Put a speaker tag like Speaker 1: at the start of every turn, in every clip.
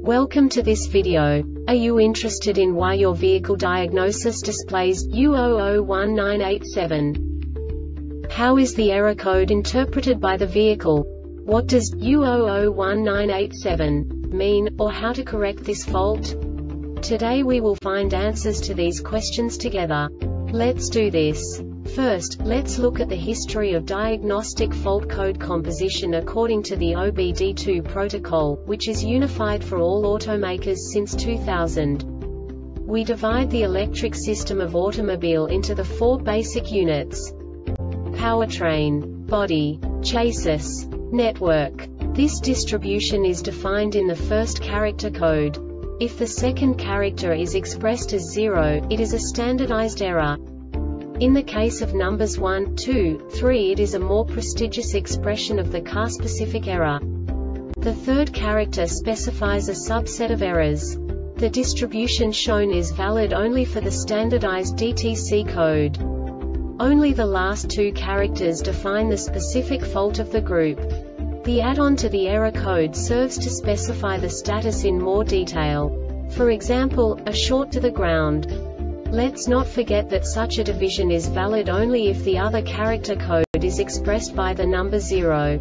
Speaker 1: Welcome to this video. Are you interested in why your vehicle diagnosis displays U001987? How is the error code interpreted by the vehicle? What does U001987 mean, or how to correct this fault? Today we will find answers to these questions together. Let's do this. First, let's look at the history of diagnostic fault code composition according to the OBD2 protocol, which is unified for all automakers since 2000. We divide the electric system of automobile into the four basic units: powertrain, body, chassis, network. This distribution is defined in the first character code. If the second character is expressed as 0, it is a standardized error. In the case of numbers 1, 2, 3, it is a more prestigious expression of the car-specific error. The third character specifies a subset of errors. The distribution shown is valid only for the standardized DTC code. Only the last two characters define the specific fault of the group. The add-on to the error code serves to specify the status in more detail. For example, a short to the ground. Let's not forget that such a division is valid only if the other character code is expressed by the number 0.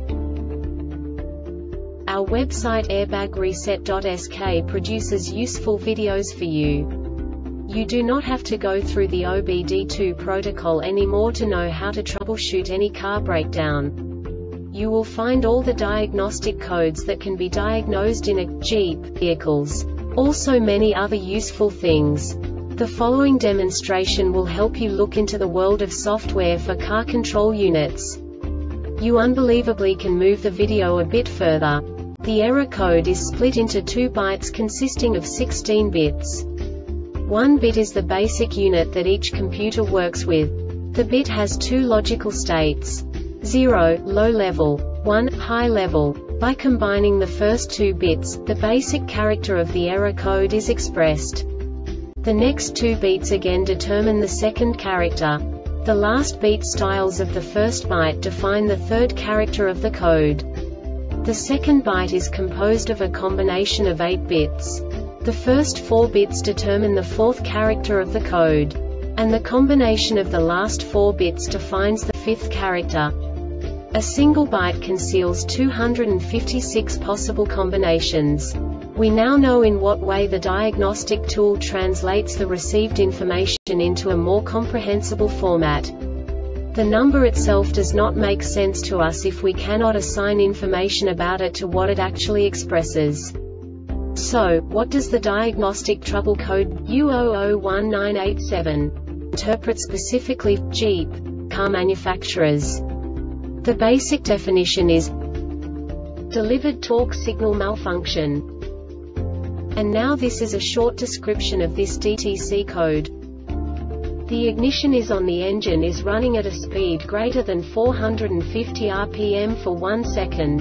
Speaker 1: Our website airbagreset.sk produces useful videos for you. You do not have to go through the OBD2 protocol anymore to know how to troubleshoot any car breakdown. You will find all the diagnostic codes that can be diagnosed in a Jeep vehicles. Also many other useful things. The following demonstration will help you look into the world of software for car control units. You unbelievably can move the video a bit further. The error code is split into 2 bytes consisting of 16 bits. 1 bit is the basic unit that each computer works with. The bit has 2 logical states: 0, low level, 1, high level. By combining the first 2 bits, the basic character of the error code is expressed. The next 2 beats again determine the second character. The last beat styles of the first byte define the third character of the code. The second byte is composed of a combination of 8 bits. The first 4 bits determine the fourth character of the code. And the combination of the last 4 bits defines the fifth character. A single byte conceals 256 possible combinations. We now know in what way the diagnostic tool translates the received information into a more comprehensible format. The number itself does not make sense to us if we cannot assign information about it to what it actually expresses. So, what does the diagnostic trouble code U001987 interpret specifically for Jeep car manufacturers? The basic definition is delivered torque signal malfunction. And now this is a short description of this DTC code. The ignition is on, the engine is running at a speed greater than 450 rpm for 1 second.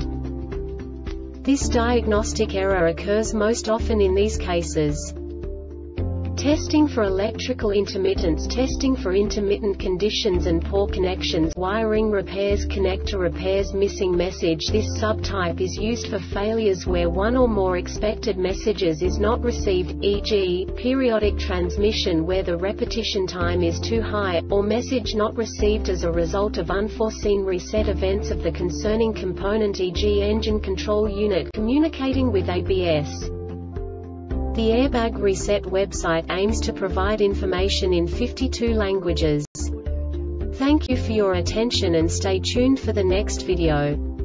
Speaker 1: This diagnostic error occurs most often in these cases: testing for electrical intermittence, testing for intermittent conditions and poor connections, wiring repairs, connector repairs, missing message. This subtype is used for failures where one or more expected messages is not received, e.g., periodic transmission where the repetition time is too high, or message not received as a result of unforeseen reset events of the concerning component, e.g. engine control unit communicating with ABS. The Airbag Reset website aims to provide information in 52 languages. Thank you for your attention and stay tuned for the next video.